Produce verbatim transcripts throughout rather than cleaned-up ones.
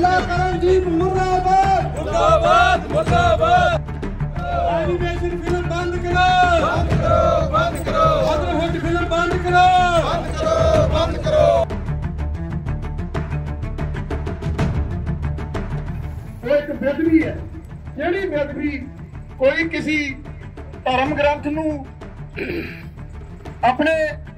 लाला करणदीप मुर्दाबाद मुर्दाबाद मुर्दाबाद। एनिमेशन फिल्म बंद करो बंद करो बंद करो। मदरहुड फिल्म बंद करो बंद करो बंद करो। वो एक बेदबी है जिहड़ी बेदबी कोई किसी धर्म ग्रंथ नूं अपने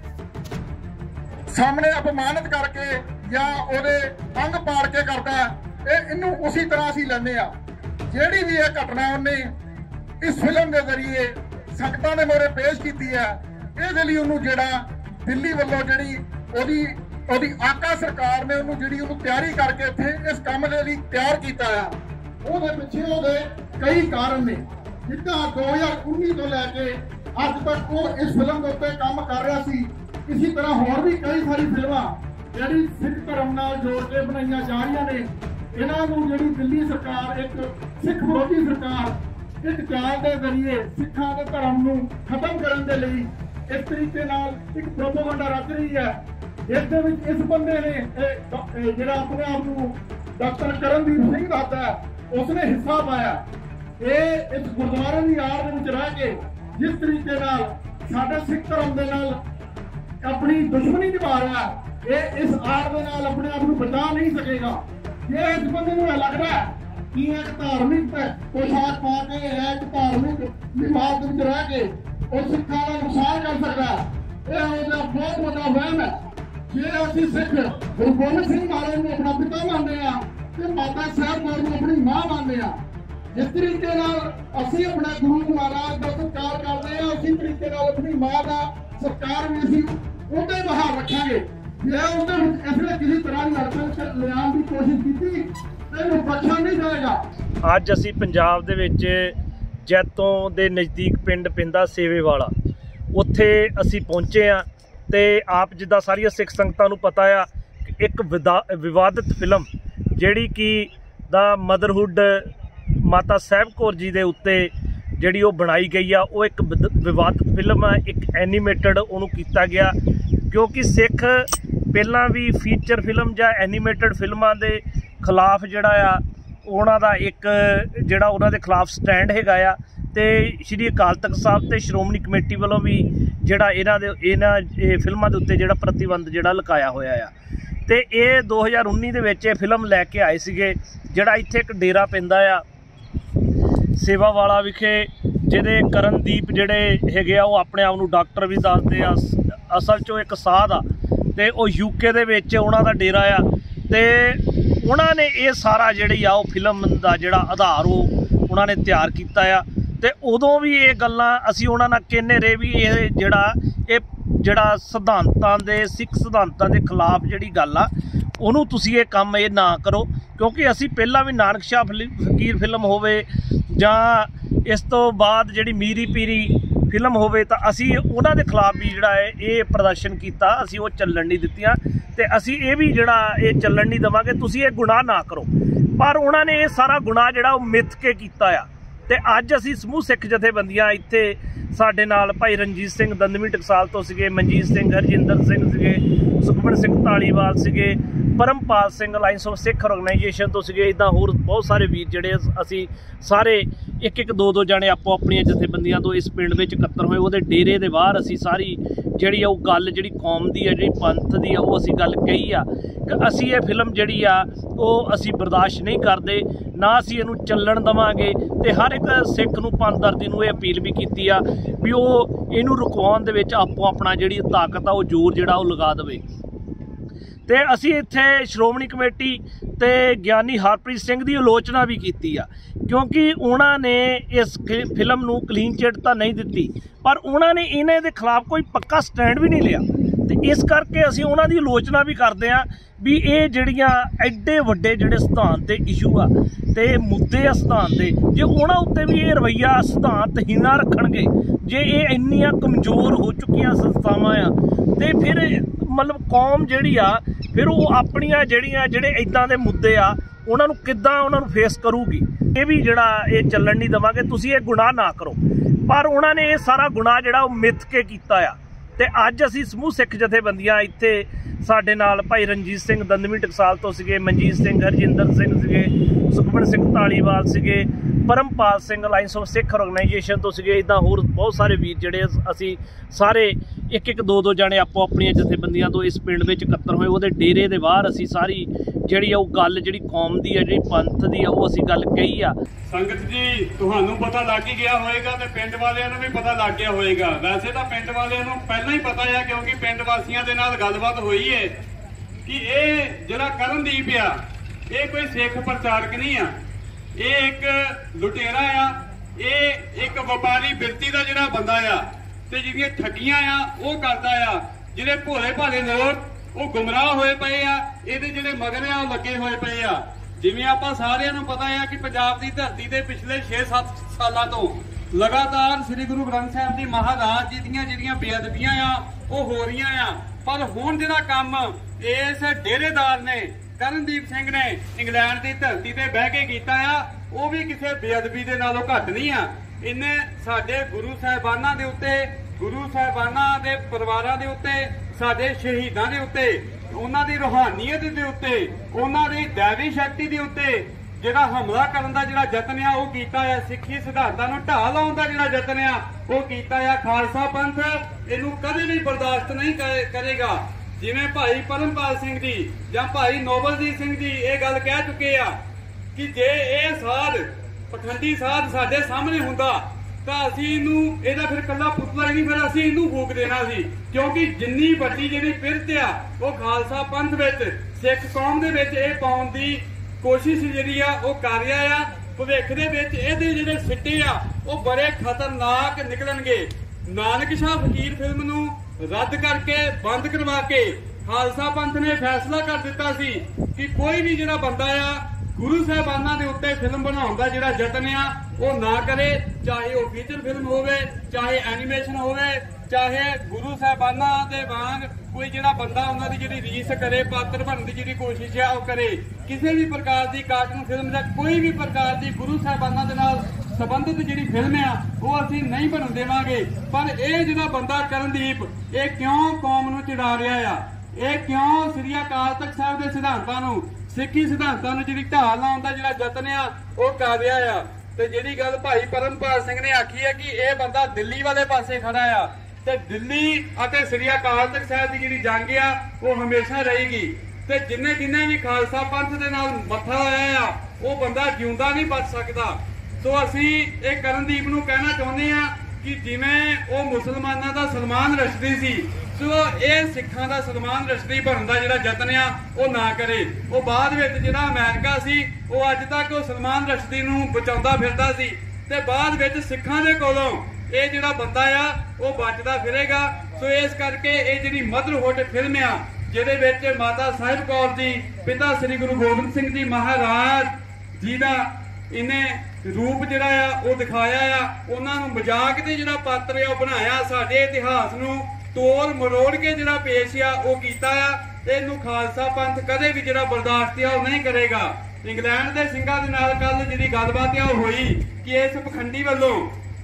सामने अपमानित करके या ਉਹਦੇ अंग पाड़ के करता है, इनू उसी तरह असीं लैंदे आ। जिहड़ी भी यह घटना उन्हें इस फिल्म के जरिए संगतां दे मोहरे पेश की है, इहदे लई उहनूं जिहड़ा दिल्ली वालों जिहड़ी ओहदी ओहदी आका सरकार ने उहनूं जिहड़ी उहनूं तैयारी करके इत्थे इस काम दे लई तैयार कीता है। ਉਹਦੇ ਪਿੱਛੇ ਉਹਦੇ कई कारण ने। जिद्दां दो हज़ार उन्नीस तो लैके अज तक वो इस फिल्म के उत्ते काम कर रहा सी। इसी तरह होर भी कई सारी फिल्मां जिहड़ी सिख धर्म नाल जोड़ के बनाईयां जा रही ने। इन्हां नूं जिहड़ी दिल्ली सरकार एक सिख विरोधी सरकार एक चाल के जरिए सिखां दे धर्म नूं खत्म करन दे लई इस तरीके नाल एक प्रोपोगंडा रच रही है। इस दे विच इस बंदे ने जिहड़ा अपने आप नूं डॉक्टर करणदीप सिंह दसदा है, उसने हिस्सा पाया। ये इस गुरुद्वारे की आड़ दे विच रह के जिस तरीके नाल साडे सिख धर्म दे नाल अपनी दुश्मनी निभा रहा है, ये इस आड़ दे नाल अपने आप को बचा नहीं सकेगा। ये इस बंदे नूं लगदा है कि एक धार्मिक पोशाक पा के या एक धार्मिक लिबास दे विच रह के और सिखां दा नुकसान कर सकदा है। यह उसदा बहुत बड़ा वहम है। जे असीं सिख गुरु गोबिंद सिंह महाराज नूं अपना पिता मानदे आ ते माता साहब कौर नूं अपनी मां मानदे आ, जिस तरीके नाल असीं अपने गुरु महाराज दा सत्कार करदे आ, उसी तरीके नाल अपनी मां दा सत्कार भी असीं ਉਹਦੇ ਬਾਹਰ ਰੱਖਾਂਗੇ। ਜੇ ਉਹਦੇ ਵਿੱਚ ਅਸਲੇ ਕਿਸੇ ਤਰ੍ਹਾਂ ਦੀ ਹਰਕਤ ਲਿਆਉਣ ਦੀ ਕੋਸ਼ਿਸ਼ ਕੀਤੀ ਤਾਂ ਇਹਨੂੰ ਬਖਸ਼ਿਆ ਨਹੀਂ ਜਾਏਗਾ। ਅੱਜ ਅਸੀਂ ਪੰਜਾਬ ਦੇ ਵਿੱਚ ਜੈਤੋਂ ਦੇ ਨਜ਼ਦੀਕ ਪਿੰਡ ਪਿੰਦਾ ਸੇਵੇਵਾਲਾ ਉੱਥੇ ਅਸੀਂ ਪਹੁੰਚੇ ਹਾਂ ਤੇ ਆਪ ਜਿੱਦਾਂ ਸਾਰੀਆਂ ਸਿੱਖ ਸੰਗਤਾਂ ਨੂੰ ਪਤਾ ਆ ਕਿ ਇੱਕ ਵਿਵਾਦਿਤ ਫਿਲਮ ਜਿਹੜੀ ਕਿ ਦਾ ਮਦਰਹੁੱਡ ਮਾਤਾ ਸਾਹਿਬ ਕੌਰ ਜੀ ਦੇ ਉੱਤੇ ਜਿਹੜੀ ਉਹ ਬਣਾਈ ਗਈ ਆ, ਉਹ ਇੱਕ ਵਿਵਾਦਿਤ ਫਿਲਮ ਆ, ਇੱਕ ਐਨੀਮੇਟਡ ਉਹਨੂੰ ਕੀਤਾ ਗਿਆ। ਕਿਉਂਕਿ ਸਿੱਖ ਪਹਿਲਾਂ ਵੀ ਫੀਚਰ ਫਿਲਮ ਜਾਂ ਐਨੀਮੇਟਡ ਫਿਲਮਾਂ ਦੇ ਖਿਲਾਫ ਜਿਹੜਾ ਆ ਉਹਨਾਂ ਦਾ ਇੱਕ ਜਿਹੜਾ ਉਹਨਾਂ ਦੇ ਖਿਲਾਫ ਸਟੈਂਡ ਹੈਗਾ ਆ ਤੇ ਸ਼੍ਰੀ ਅਕਾਲ ਤਖਤ ਸਾਹਿਬ ਤੇ ਸ਼੍ਰੋਮਣੀ ਕਮੇਟੀ ਵੱਲੋਂ ਵੀ ਜਿਹੜਾ ਇਹਨਾਂ ਦੇ ਇਹਨਾਂ ਇਹ ਫਿਲਮਾਂ ਦੇ ਉੱਤੇ ਜਿਹੜਾ ਪ੍ਰਤੀਬੰਧ ਜਿਹੜਾ ਲਗਾਇਆ ਹੋਇਆ ਆ। ਤੇ ਇਹ ਦੋ ਹਜ਼ਾਰ ਉੱਨੀ ਦੇ ਵਿੱਚ ਇਹ ਫਿਲਮ ਲੈ ਕੇ ਆਏ ਸੀਗੇ, ਜਿਹੜਾ ਇੱਥੇ ਇੱਕ ਡੇਰਾ ਪੈਂਦਾ ਆ ਸੇਵਾਵਾਲਾ ਵਿਖੇ, ਜਿਹਦੇ ਕਰਨਦੀਪ ਜਿਹੜੇ ਹੈਗੇ ਆ ਉਹ ਆਪਣੇ ਆਪ ਨੂੰ ਡਾਕਟਰ ਵੀ ਦੱਸਦੇ ਆ, ਅਸਲ 'ਚੋਂ ਇੱਕ ਸਾਧ ਆ ਤੇ ਉਹ ਯੂਕੇ ਦੇ ਵਿੱਚ ਉਹਨਾਂ ਦਾ ਡੇਰਾ ਆ। ਤੇ ਉਹਨਾਂ ਨੇ ਇਹ ਸਾਰਾ ਜਿਹੜੀ ਆ ਉਹ ਫਿਲਮ ਦਾ ਜਿਹੜਾ ਆਧਾਰ ਉਹ ਉਹਨਾਂ ਨੇ ਤਿਆਰ ਕੀਤਾ ਆ। ਤੇ ਉਦੋਂ ਵੀ ਇਹ ਗੱਲਾਂ ਅਸੀਂ ਉਹਨਾਂ ਨਾਲ ਕਹਿੰਦੇ ਰਹੇ ਵੀ ਇਹ ਜਿਹੜਾ ਇਹ ਜਿਹੜਾ ਸਿਧਾਂਤਾਂ ਦੇ ਸਿੱਖ ਸਿਧਾਂਤਾਂ ਦੇ ਖਿਲਾਫ ਜਿਹੜੀ ਗੱਲ ਆ ਉਹਨੂੰ ਤੁਸੀਂ ਇਹ ਕੰਮ ਇਹ ਨਾ ਕਰੋ। ਕਿਉਂਕਿ ਅਸੀਂ ਪਹਿਲਾਂ ਵੀ ਨਾਨਕ ਸ਼ਾਹ ਫਕੀਰ ਫਿਲਮ ਹੋਵੇ ਜਾਂ ਇਸ ਤੋਂ ਬਾਅਦ ਜਿਹੜੀ ਮੀਰੀ ਪੀਰੀ ਫਿਲਮ ਹੋਵੇ ਤਾਂ ਅਸੀਂ ਉਹਨਾਂ ਦੇ ਖਿਲਾਫ ਵੀ ਜਿਹੜਾ ਹੈ ਇਹ ਪ੍ਰਦਰਸ਼ਨ ਕੀਤਾ, ਅਸੀਂ ਉਹ ਚੱਲਣ ਨਹੀਂ ਦਿੱਤੀਆਂ ਤੇ ਅਸੀਂ ਇਹ ਵੀ ਜਿਹੜਾ ਇਹ ਚੱਲਣ ਨਹੀਂ ਦੇਵਾਂਗੇ। ਤੁਸੀਂ ਇਹ ਗੁਨਾਹ ਨਾ ਕਰੋ। ਪਰ ਉਹਨਾਂ ਨੇ ਇਹ ਸਾਰਾ ਗੁਨਾਹ ਜਿਹੜਾ ਉਹ ਮਿੱਥ ਕੇ ਕੀਤਾ ਆ। ਤੇ ਅੱਜ ਅਸੀਂ ਸਮੂਹ ਸਿੱਖ ਜਥੇਬੰਦੀਆਂ ਇੱਥੇ ਸਾਡੇ ਨਾਲ ਭਾਈ ਰਣਜੀਤ ਸਿੰਘ ਦੰਦਵੀਂ ਟਕਸਾਲ ਤੋਂ ਸੀਗੇ, ਮਨਜੀਤ ਸਿੰਘ ਹਰਜਿੰਦਰ ਸਿੰਘ ਸੀਗੇ, ਸੁਖਮਨ ਸਿੰਘ ਧਾਲੀਵਾਲ ਸੀਗੇ, Parampal Singh alliance of Sikh organisation ਤੋਂ ਸੀਗੇ। ਇੱਦਾਂ ਹੋਰ ਬਹੁਤ ਸਾਰੇ ਵੀਰ ਜਿਹੜੇ ਅਸੀਂ ਸਾਰੇ ਇੱਕ ਇੱਕ ਦੋ ਦੋ ਜਾਣੇ ਆਪੋ ਆਪਣੀਆਂ ਜਥੇਬੰਦੀਆਂ ਤੋਂ ਇਸ ਪਿੰਡ ਵਿੱਚ ਇਕੱਤਰ ਹੋਏ। ਉਹਦੇ ਡੇਰੇ ਦੇ ਬਾਹਰ ਅਸੀਂ ਸਾਰੀ ਜਿਹੜੀ ਆ ਉਹ ਗੱਲ ਜਿਹੜੀ ਕੌਮ ਦੀ ਆ ਜਿਹੜੀ ਪੰਥ ਦੀ ਆ ਉਹ ਅਸੀਂ ਗੱਲ ਕਹੀ ਆ ਕਿ ਅਸੀਂ ਇਹ ਫਿਲਮ ਜਿਹੜੀ ਆ ਉਹ ਅਸੀਂ ਬਰਦਾਸ਼ਤ ਨਹੀਂ ਕਰਦੇ, ਨਾ ਅਸੀਂ ਇਹਨੂੰ ਚੱਲਣ ਦੇਵਾਂਗੇ। ਤੇ ਹਰ ਇੱਕ ਸਿੱਖ ਨੂੰ ਪੰਥਦਰਦੀ ਨੂੰ ਇਹ ਅਪੀਲ ਵੀ ਕੀਤੀ ਆ ਵੀ ਉਹ ਇਹਨੂੰ ਰੁਕਵਾਉਣ ਦੇ ਵਿੱਚ ਆਪੋ ਆਪਣਾ ਜਿਹੜੀ ਤਾਕਤ ਆ ਉਹ ਜ਼ੋਰ ਜਿਹੜਾ ਉਹ ਲਗਾ ਦੇਵੇ। ਤੇ ਅਸੀਂ ਇੱਥੇ ਸ਼੍ਰੋਮਣੀ ਕਮੇਟੀ ਤੇ ਗਿਆਨੀ ਹਰਪ੍ਰੀਤ ਸਿੰਘ ਦੀ ਆਲੋਚਨਾ ਵੀ ਕੀਤੀ ਆ, ਕਿਉਂਕਿ ਉਹਨਾਂ ਨੇ ਇਸ ਫਿਲਮ ਨੂੰ ਕਲੀਨ ਚਿੱਟ ਤਾਂ ਨਹੀਂ ਦਿੱਤੀ ਪਰ ਉਹਨਾਂ ਨੇ ਇਹਨਾਂ ਦੇ ਖਿਲਾਫ ਕੋਈ ਪੱਕਾ ਸਟੈਂਡ ਵੀ ਨਹੀਂ ਲਿਆ। ਤੇ ਇਸ ਕਰਕੇ ਅਸੀਂ ਉਹਨਾਂ ਦੀ ਆਲੋਚਨਾ ਵੀ ਕਰਦੇ ਹਾਂ ਵੀ ਇਹ ਜਿਹੜੀਆਂ ਐਡੇ ਵੱਡੇ ਜਿਹੜੇ ਸਿਧਾਂਤ ਤੇ ਇਸ਼ੂ ਆ ਤੇ ਮੁੱਦੇ ਆ ਸਿਧਾਂਤ ਦੇ, ਜੇ ਉਹਨਾਂ ਉੱਤੇ ਵੀ ਇਹ ਰਵੱਈਆ ਸਿਧਾਂਤਹੀਣਾ ਰੱਖਣਗੇ, ਜੇ ਇਹ ਇੰਨੀਆਂ ਕਮਜ਼ੋਰ ਹੋ ਚੁੱਕੀਆਂ ਸੰਸਥਾਵਾਂ ਆ ਤੇ ਫਿਰ ਮਤਲਬ ਕੌਮ ਜਿਹੜੀ ਆ ਫਿਰ ਉਹ ਆਪਣੀਆਂ ਜਿਹੜੀਆਂ ਜਿਹੜੇ ਇੱਦਾਂ ਦੇ ਮੁੱਦੇ ਆ ਉਹਨਾਂ ਨੂੰ ਕਿੱਦਾਂ ਉਹਨਾਂ ਨੂੰ ਫੇਸ ਕਰੂਗੀ। ਇਹ ਵੀ ਜਿਹੜਾ ਇਹ ਚੱਲਣ ਨਹੀਂ ਦੇਵਾਂਗੇ। ਤੁਸੀਂ ਇਹ ਗੁਨਾਹ ਨਾ ਕਰੋ। ਪਰ ਉਹਨਾਂ ਨੇ ਇਹ ਸਾਰਾ ਗੁਨਾਹ ਜਿਹੜਾ ਉਹ ਮਿੱਥ ਕੇ ਕੀਤਾ ਆ। ਤੇ ਅੱਜ ਅਸੀਂ ਸਮੂਹ ਸਿੱਖ ਜਥੇਬੰਦੀਆਂ ਇੱਥੇ ਸਾਡੇ ਨਾਲ ਭਾਈ ਰਣਜੀਤ ਸਿੰਘ ਦੰਦਵੀ ਟਕਸਾਲ ਤੋਂ ਸੀਗੇ, ਮਨਜੀਤ ਸਿੰਘ, ਹਰਜਿੰਦਰ ਸਿੰਘ ਸੀਗੇ, ਸੁਖਮਨ ਸਿੰਘ ਢਾਲੀਵਾਲ ਸੀਗੇ, Parampal Singh alliance of Sikh organisation ਤੋਂ ਸੀਗੇ। ਇੱਦਾਂ ਹੋਰ ਬਹੁਤ ਸਾਰੇ ਵੀਰ ਜਿਹੜੇ ਅਸੀਂ ਸਾਰੇ ਇੱਕ ਇੱਕ ਦੋ ਦੋ ਜਾਣੇ ਆਪੋ ਆਪਣੀਆਂ ਜਥੇਬੰਦੀਆਂ ਤੋਂ ਇਸ ਪਿੰਡ ਵਿੱਚ ਇਕੱਤਰ ਹੋਏ। ਉਹਦੇ ਡੇਰੇ ਦੇ ਬਾਹਰ ਅਸੀਂ ਸਾਰੀ ਜਿਹੜੀ ਆ ਉਹ ਗੱਲ ਜਿਹੜੀ ਕੌਮ ਦੀ ਆ, ਜਿਹੜੀ ਪੰਥ ਦੀ ਆ, ਉਹ ਅਸੀਂ ਗੱਲ ਕਹੀ ਆ। ਸੰਗਤ ਜੀ, ਤੁਹਾਨੂੰ ਪਤਾ ਲੱਗ ਹੀ ਗਿਆ ਹੋਏਗਾ ਤੇ ਪਿੰਡ ਵਾਲਿਆਂ ਨੂੰ ਵੀ ਪਤਾ ਲੱਗ ਗਿਆ ਹੋਏਗਾ। ਵੈਸੇ ਤਾਂ ਪਿੰਡ ਵਾਲਿਆਂ ਨੂੰ ਪਹਿਲਾਂ ਹੀ ਪਤਾ ਹੈ, ਕਿਉਂਕਿ ਪਿੰਡ ਵਾਸੀਆਂ ਦੇ ਨਾਲ ਗੱਲਬਾਤ ਹੋਈ ਹੈ ਕਿ ਇਹ ਜਿਹੜਾ ਕਰਨਦੀਪ ਆ ਇਹ ਕੋਈ ਸਿੱਖ ਪ੍ਰਚਾਰਕ ਨਹੀਂ ਆ, ਇਹ ਇੱਕ ਲੁਟੇਰਾ ਆ, ਇਹ ਇੱਕ ਵਪਾਰੀ ਬਿਰਤੀ ਦਾ ਜਿਹੜਾ ਬੰਦਾ ਆ ਤੇ ਜਿਹੜੀਆਂ ਠੱਗੀਆਂ ਆ ਉਹ ਕਰਦਾ ਆ। ਜਿਹੜੇ ਭੋਲੇ ਭਾਲੇ ਲੋਕ ਉਹ ਗੁੰਮਰਾਹ ਹੋਏ ਪਏ ਆ, ਇਹਦੇ ਜਿਹੜੇ ਮਗਰ ਆ ਉਹ ਲੱਗੇ ਹੋਏ ਪਏ ਆ। ਜਿਵੇਂ ਆਪਾਂ ਸਾਰਿਆਂ ਨੂੰ ਪਤਾ ਆ ਕਿ ਪੰਜਾਬ ਦੀ ਧਰਤੀ ਤੇ ਪਿਛਲੇ ਛੇ ਸੱਤ ਸਾਲਾਂ ਤੋਂ ਲਗਾਤਾਰ ਸ੍ਰੀ ਗੁਰੂ ਗ੍ਰੰਥ ਸਾਹਿਬ ਦੀ ਮਹਾਰਾਜ ਜੀ ਦੀਆਂ ਜਿਹੜੀਆਂ ਬੇਅਦਬੀਆਂ ਆ ਉਹ ਹੋ ਰਹੀਆਂ ਆ। ਪਰ ਹੁਣ ਜਿਹੜਾ ਕੰਮ ਇਸ ਡੇਰੇਦਾਰ ਨੇ, ਕਰਨਦੀਪ ਸਿੰਘ ਨੇ ਇੰਗਲੈਂਡ ਦੀ ਧਰਤੀ ਤੇ ਬਹਿ ਕੇ ਕੀਤਾ ਆ, ਉਹ ਵੀ ਕਿਸੇ ਬੇਅਦਬੀ ਦੇ ਨਾਲੋਂ ਘੱਟ ਨਹੀਂ ਆ। ਇਹਨੇ ਸਾਡੇ ਗੁਰੂ ਸਾਹਿਬਾਨਾਂ ਦੇ ਉੱਤੇ, ਗੁਰੂ ਸਾਹਿਬਾਨਾਂ ਦੇ ਪਰਿਵਾਰਾਂ ਦੇ ਉੱਤੇ, ਸਾਡੇ ਸ਼ਹੀਦਾਂ ਦੇ ਉੱਤੇ, ਉਹਨਾਂ ਦੀ ਰੂਹਾਨੀਅਤ ਦੇ ਉੱਤੇ, ਉਹਨਾਂ ਦੀ ਦੈਵੀ ਸ਼ਕਤੀ ਦੇ ਉੱਤੇ ਜਿਹੜਾ ਹਮਲਾ ਕਰਨ ਦਾ ਜਿਹੜਾ ਯਤਨ ਆ ਉਹ ਕੀਤਾ ਆ। ਸਿੱਖੀ ਸਿਧਾਂਤਾਂ ਨੂੰ ਢਾਹ ਲਾਉਣ ਦਾ ਜਿਹੜਾ ਯਤਨ ਆ ਉਹ ਕੀਤਾ ਆ। ਖਾਲਸਾ ਪੰਥ ਇਹਨੂੰ ਕਦੇ ਵੀ ਬਰਦਾਸ਼ਤ ਨਹੀਂ ਕਰੇਗਾ। ਜਿਵੇਂ ਭਾਈ ਪਰਮਪਾਲ ਸਿੰਘ ਜੀ ਜਾਂ ਭਾਈ ਨੋਬਲਜੀਤ ਸਿੰਘ ਜੀ ਇਹ ਗੱਲ ਕਹਿ ਚੁੱਕੇ ਆ ਕਿ ਜੇ ਇਹ ਸਾਧ ਪਖੰਡੀ ਸਾਧ ਸਾਡੇ ਸਾਹਮਣੇ ਹੁੰਦਾ ਤਾਂ ਅਸੀਂ ਇਹਨੂੰ, ਇਹਦਾ ਫਿਰ ਕੱਲਾ ਪੁੱਤਲਾ ਹੀ ਨਹੀਂ, ਫਿਰ ਅਸੀਂ ਇਹਨੂੰ ਫੂਕ ਦੇਣਾ ਸੀ। ਕਿਉਂਕਿ ਜਿੰਨੀ ਵੱਡੀ ਜਿਹੜੀ ਪਿਰਤ ਆ ਉਹ ਖਾਲਸਾ ਪੰਥ ਵਿੱਚ, ਸਿੱਖ ਕੌਮ ਦੇ ਵਿੱਚ ਇਹ ਪਾਉਣ ਦੀ ਕੋਸ਼ਿਸ਼ ਜਿਹੜੀ ਆ ਉਹ ਕਰ ਰਿਹਾ ਆ। ਭਵਿੱਖ ਦੇ ਵਿੱਚ ਇਹਦੇ ਜਿਹੜੇ ਸਿੱਟੇ ਆ ਉਹ ਬੜੇ ਖਤਰਨਾਕ ਨਿਕਲਣਗੇ। ਨਾਨਕ ਸ਼ਾਹ ਫਕੀਰ ਫਿਲਮ ਨੂੰ ਰੱਦ ਕਰਕੇ, ਬੰਦ ਕਰਵਾ ਕੇ ਖਾਲਸਾ ਪੰਥ ਨੇ ਫੈਸਲਾ ਕਰ ਦਿੱਤਾ ਸੀ ਕਿ ਕੋਈ ਵੀ ਜਿਹੜਾ ਬੰਦਾ ਆ ਗੁਰੂ ਸਾਹਿਬਾਨਾਂ ਦੇ ਉੱਤੇ ਫਿਲਮ ਬਣਾਉਣ ਦਾ ਜਿਹੜਾ ਯਤਨ ਆ ਉਹ ਨਾ ਕਰੇ, ਚਾਹੇ ਉਹ ਫੀਚਰ ਫਿਲਮ ਹੋਵੇ, ਚਾਹੇ ਐਨੀਮੇਸ਼ਨ ਹੋਵੇ, ਚਾਹੇ ਗੁਰੂ ਸਾਹਿਬਾਨਾਂ ਦੇ ਵਾਂਗ ਕੋਈ ਜਿਹੜਾ ਬੰਦਾ ਉਹਨਾਂ ਦੀ ਜਿਹੜੀ ਰੀਸ ਕਰੇ, ਪਾਤਰ ਬਣਨ ਦੀ ਜਿਹੜੀ ਕੋਸ਼ਿਸ਼ ਆ ਉਹ ਕਰੇ। ਕਿਸੇ ਵੀ ਪ੍ਰਕਾਰ ਦੀ ਕਾਰਟੂਨ ਫਿਲਮ ਜਾਂ ਕੋਈ ਵੀ ਪ੍ਰਕਾਰ ਦੀ ਗੁਰੂ ਸਾਹਿਬਾਨਾਂ ਦੇ ਨਾਲ ਸੰਬੰਧਿਤ ਜਿਹੜੀ ਫਿਲਮ ਆ ਉਹ ਅਸੀਂ ਨਹੀਂ ਬਣਨ ਦੇਵਾਂਗੇ। ਪਰ ਇਹ ਜਿਹੜਾ ਬੰਦਾ ਕਰਨਦੀਪ, ਇਹ ਕਿਉਂ ਕੌਮ ਨੂੰ ਚਿੜਾ ਰਿਹਾ ਆ? ਇਹ ਕਿਉਂ ਸ੍ਰੀ ਅਕਾਲ ਤਖਤ ਸਾਹਿਬ ਦੇ ਸਿਧਾਂਤਾਂ ਨੂੰ, ਸਿੱਖੀ ਸਿਧਾਂਤਾਂ ਨੂੰ ਜਿਹੜੀ ਢਾਹ ਲਾਉਣ ਦਾ ਜਿਹੜਾ ਯਤਨ ਆ ਉਹ ਕਰ ਰਿਹਾ ਆ? ਤੇ ਜਿਹੜੀ ਗੱਲ ਭਾਈ ਪਰਮਪਾਲ ਸਿੰਘ ਨੇ ਆਖੀ ਹੈ ਕਿ ਇਹ ਬੰਦਾ ਦਿੱਲੀ ਵਾਲੇ ਪਾਸੇ ਖੜਾ ਆ, ਤੇ ਦਿੱਲੀ ਅਤੇ ਸ੍ਰੀ ਅਕਾਲ ਤਖਤ ਸਾਹਿਬ ਦੀ ਜਿਹੜੀ ਜੰਗ ਆ ਉਹ ਹਮੇਸ਼ਾ ਰਹੇਗੀ। ਤੇ ਜਿੰਨੇ ਜਿੰਨੇ ਵੀ ਖਾਲਸਾ ਪੰਥ ਦੇ ਨਾਲ ਮੱਥਾ ਹੋਇਆ ਆ ਉਹ ਬੰਦਾ ਜਿਉਂਦਾ ਨਹੀਂ ਬਚ ਸਕਦਾ। ਸੋ ਅਸੀਂ ਇਹ ਕਰਨਦੀਪ ਨੂੰ ਕਹਿਣਾ ਚਾਹੁੰਦੇ ਆ ਕਿ ਜਿਵੇਂ ਉਹ ਮੁਸਲਮਾਨਾਂ ਦਾ ਸਲਮਾਨ ਰਸ਼ਦੀ ਸੀ, ਸੋ ਇਹ ਸਿੱਖਾਂ ਦਾ ਸਲਮਾਨ ਰਸ਼ਦੀ ਬਣਨ ਦਾ ਜਿਹੜਾ ਯਤਨ ਆ ਉਹ ਨਾ ਕਰੇ। ਉਹ ਬਾਅਦ ਵਿੱਚ ਜਿਹੜਾ ਅਮਰੀਕਾ ਸੀ ਉਹ ਅੱਜ ਤੱਕ ਉਹ ਸਲਮਾਨ ਰਸ਼ਦੀ ਨੂੰ ਬਚਾਉਂਦਾ ਫਿਰਦਾ ਸੀ, ਤੇ ਬਾਅਦ ਵਿੱਚ ਸਿੱਖਾਂ ਦੇ ਕੋਲੋਂ ਇਹ ਜਿਹੜਾ ਬੰਦਾ ਆ ਉਹ ਬਚਦਾ ਫਿਰੇਗਾ। ਸੋ ਇਸ ਕਰਕੇ ਇਹ ਜਿਹੜੀ ਮਦਰਹੁੱਡ ਫਿਲਮ ਆ ਜਿਹਦੇ ਵਿੱਚ ਮਾਤਾ ਸਾਹਿਬ ਕੌਰ ਜੀ, ਪਿਤਾ ਸ੍ਰੀ ਗੁਰੂ ਗੋਬਿੰਦ ਸਿੰਘ ਜੀ ਮਹਾਰਾਜ ਜੀ ਦਾ ਇਹਨੇ ਰੂਪ ਜਿਹੜਾ ਆ ਉਹ ਦਿਖਾਇਆ ਆ, ਉਹਨਾਂ ਨੂੰ ਮਜ਼ਾਕ ਦੇ ਜਿਹੜਾ ਪਾਤਰ ਆ ਉਹ ਬਣਾਇਆ, ਸਾਡੇ ਇਤਿਹਾਸ ਨੂੰ ਤੋੜ ਮਰੋੜ ਕੇ ਜਿਹੜਾ ਪੇਸ਼ ਆ ਉਹ ਕੀਤਾ ਆ। ਇਹਨੂੰ ਖਾਲਸਾ ਪੰਥ ਕਦੇ ਵੀ ਜਿਹੜਾ ਬਰਦਾਸ਼ਤ ਆ ਉਹ ਨਹੀਂ ਕਰੇਗਾ। ਇੰਗਲੈਂਡ ਦੇ ਸਿੰਘਾਂ ਦੇ ਨਾਲ ਕੱਲ ਜਿਹੜੀ ਗੱਲਬਾਤ ਆ ਉਹ ਹੋਈ ਕਿ ਇਸ ਪਖੰਡੀ ਵੱਲੋਂ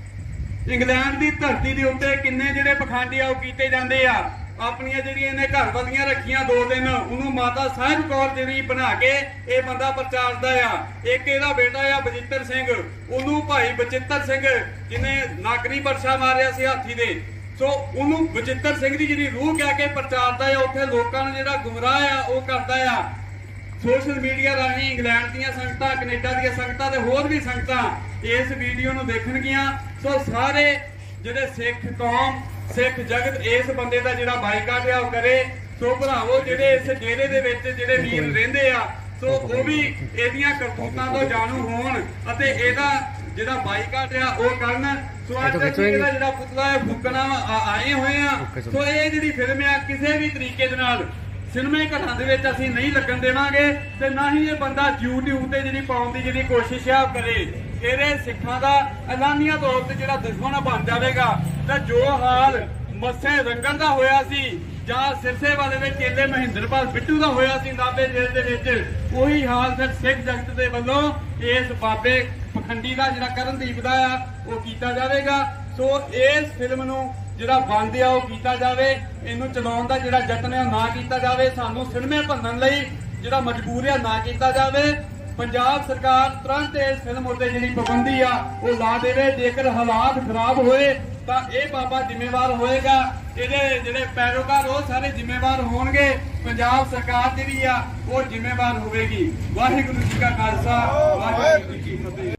ਇੰਗਲੈਂਡ ਦੀ ਧਰਤੀ ਦੇ ਉੱਤੇ ਕਿੰਨੇ ਜਿਹੜੇ ਪਖੰਡੀ ਆ ਉਹ ਕੀਤੇ ਜਾਂਦੇ ਆ। ਆਪਣੀਆਂ ਜਿਹੜੀਆਂ ਇਹਨੇ ਘਰ ਵਾਲੀਆਂ ਰੱਖੀਆਂ ਦੋ ਦਿਨ, ਉਹਨੂੰ ਮਾਤਾ ਸਾਹਿਬ ਕੌਰ ਜਿਹੜੀ ਬਣਾ ਕੇ ਇਹ ਬੰਦਾ ਪ੍ਰਚਾਰਦਾ ਆ। ਇੱਕ ਇਹਦਾ ਬੇਟਾ ਆ ਬਜਿੱਤਰ ਸਿੰਘ, ਉਹਨੂੰ ਭਾਈ ਬਚਿੱਤਰ ਸਿੰਘ ਜਿਹਨੇ ਨਾਗਰੀ ਵਰਸ਼ਾ ਮਾਰਿਆ ਸੀ ਹਾਥੀ ਦੇ, ਸੋ ਉਹਨੂੰ ਬਚਿੱਤਰ ਸਿੰਘ ਦੀ ਜਿਹੜੀ ਰੂਹ ਕਹਿ ਕੇ ਪ੍ਰਚਾਰਦਾ ਆ। ਉੱਥੇ ਲੋਕਾਂ ਨੂੰ ਜਿਹੜਾ ਗੁੰਮਰਾਹ ਆ ਉਹ ਕਰਦਾ ਆ। ਸੋਸ਼ਲ ਮੀਡੀਆ ਰਾਹੀਂ ਇੰਗਲੈਂਡ ਦੀਆਂ ਸੰਗਤਾਂ, ਕੈਨੇਡਾ ਦੀਆਂ ਸੰਗਤਾਂ ਤੇ ਹੋਰ ਵੀ ਸੰਗਤਾਂ ਇਸ ਵੀਡੀਓ ਨੂੰ ਦੇਖਣਗੀਆਂ। ਸੋ ਸਾਰੇ ਜਿਹੜੇ ਸਿੱਖ ਕੌਮ, ਸਿੱਖ ਜਗਤ ਇਸ ਬੰਦੇ ਦਾ ਜਿਹੜਾ ਬਾਈਕਾਟ ਆ ਉਹ ਕਰੇ। ਸੋ ਭਰਾਵੋ ਜਿਹੜੇ ਇਸ ਡੇਰੇ ਦੇ ਵਿੱਚ ਜਿਹੜੇ ਵੀਰ ਰਹਿੰਦੇ ਆ, ਸੋ ਉਹ ਵੀ ਇਹਦੀਆਂ ਕਰਤੂਤਾਂ ਤੋਂ ਜਾਣੂ ਹੋਣ ਅਤੇ ਇਹਦਾ ਜਿਹੜਾ ਬਾਈਕਾਟ ਆ ਉਹ ਕਰਨ। ਸੋ ਅੱਜ ਤੱਕ ਇਹਦਾ ਜਿਹੜਾ ਪੁਤਲਾ ਫੂਕਣਾ ਆਏ ਹੋਏ ਆ। ਸੋ ਇਹ ਜਿਹੜੀ ਫਿਲਮ ਆ ਕਿਸੇ ਵੀ ਤਰੀਕੇ ਦੇ ਨਾਲ ਸਿਨੇਮੇ ਘਰਾਂ ਦੇ ਵਿੱਚ ਅਸੀਂ ਨਹੀਂ ਲੱਗਣ ਦੇਵਾਂਗੇ, ਤੇ ਨਾ ਹੀ ਇਹ ਬੰਦਾ YouTube ਤੇ ਜਿਹੜੀ ਪਾਉਣ ਦੀ ਜਿਹੜੀ ਕੋਸ਼ਿਸ਼ ਆ ਕਰੇ। ਇਹਦੇ ਸਿੱਖਾਂ ਦਾ ਐਲਾਨੀਆ ਤੌਰ ਤੇ ਜਿਹੜਾ ਦੁਸ਼ਮਣ ਬਣ ਜਾਵੇਗਾ। ਤਾਂ ਜੋ ਹਾਲ ਮੱਸੇ ਰੰਗਣ ਦਾ ਹੋਇਆ ਸੀ ਜਾਂ ਸਿਰਸੇ ਵਾਲੇ ਵਿੱਚ ਚੇਲੇ ਮਹਿੰਦਰਪਾਲ ਬਿੱਟੂ ਦਾ ਹੋਇਆ ਸੀ ਨਾਭੇ ਜੇਲ੍ਹ ਦੇ ਵਿੱਚ, ਉਹੀ ਹਾਲ ਫਿਰ ਸਿੱਖ ਜਗਤ ਦੇ ਵੱਲੋਂ ਇਸ ਬਾਬੇ ਪਖੰਡੀ ਦਾ ਜਿਹੜਾ ਕਰਨਦੀਪ ਦਾ ਆ ਉਹ ਕੀਤਾ ਜਾਵੇਗਾ। ਸੋ ਇਸ ਫਿਲਮ ਨੂੰ ਜਿਹੜਾ ਬੰਦ ਆ ਉਹ ਕੀਤਾ ਜਾਵੇ, ਇਹਨੂੰ ਚਲਾਉਣ ਦਾ ਜਿਹੜਾ ਯਤਨ ਹੈ ਨਾ ਕੀਤਾ ਜਾਵੇ, ਸਾਨੂੰ ਸਿਨੇਮੇ ਭੰਨਣ ਲਈ ਜਿਹੜਾ ਮਜਬੂਰ ਆ ਨਾ ਕੀਤਾ ਜਾਵੇ। ਪੰਜਾਬ ਸਰਕਾਰ ਤੁਰੰਤ ਇਸ ਫਿਲਮ ਉੱਤੇ ਜਿਹੜੀ ਪਾਬੰਦੀ ਆ ਉਹ ਲਾ ਦੇਵੇ। ਜੇਕਰ ਹਾਲਾਤ ਖਰਾਬ ਹੋਏ ਤਾਂ ਇਹ ਬਾਬਾ ਜ਼ਿੰਮੇਵਾਰ ਹੋਏਗਾ, ਇਹਦੇ ਜਿਹੜੇ ਪੈਰੋਕਾਰ ਉਹ ਸਾਰੇ ਜ਼ਿੰਮੇਵਾਰ ਹੋਣਗੇ, ਪੰਜਾਬ ਸਰਕਾਰ ਜਿਹੜੀ ਆ ਉਹ ਜ਼ਿੰਮੇਵਾਰ ਹੋਵੇਗੀ। ਵਾਹਿਗੁਰੂ ਜੀ ਕਾ ਖਾਲਸਾ, ਵਾਹਿਗੁਰੂ ਜੀ ਕੀ ਫਤਿਹ।